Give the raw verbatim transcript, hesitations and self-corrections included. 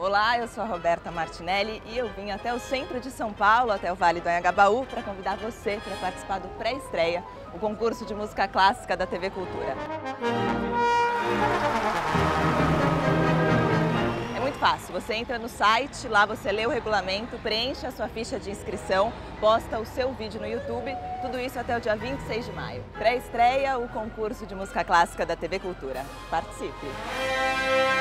Olá, eu sou a Roberta Martinelli e eu vim até o centro de São Paulo, até o Vale do Anhangabaú, para convidar você para participar do Pré-Estreia, o concurso de música clássica da T V Cultura. É muito fácil, você entra no site, lá você lê o regulamento, preenche a sua ficha de inscrição, posta o seu vídeo no YouTube, tudo isso até o dia vinte e seis de maio. Pré-estreia, o concurso de música clássica da T V Cultura. Participe!